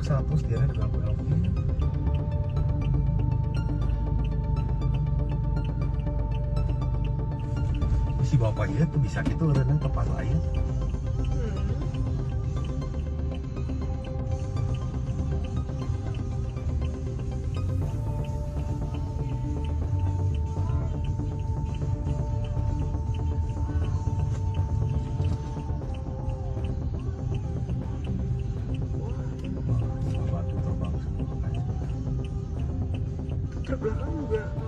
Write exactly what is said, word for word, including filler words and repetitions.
satu setirnya ada lampu-lampu. Si bapaknya tuh bisa gitu renang ke pas air. Terbelakang juga